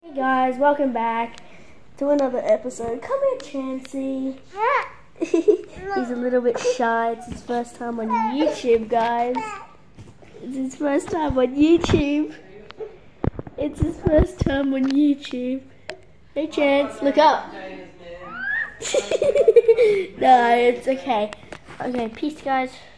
Hey guys, welcome back to another episode. Come here, Chancey. He's a little bit shy. It's his first time on YouTube, guys. It's his first time on YouTube. It's his first time on YouTube. Hey, Chance, look up. No, it's okay. Okay, peace, guys.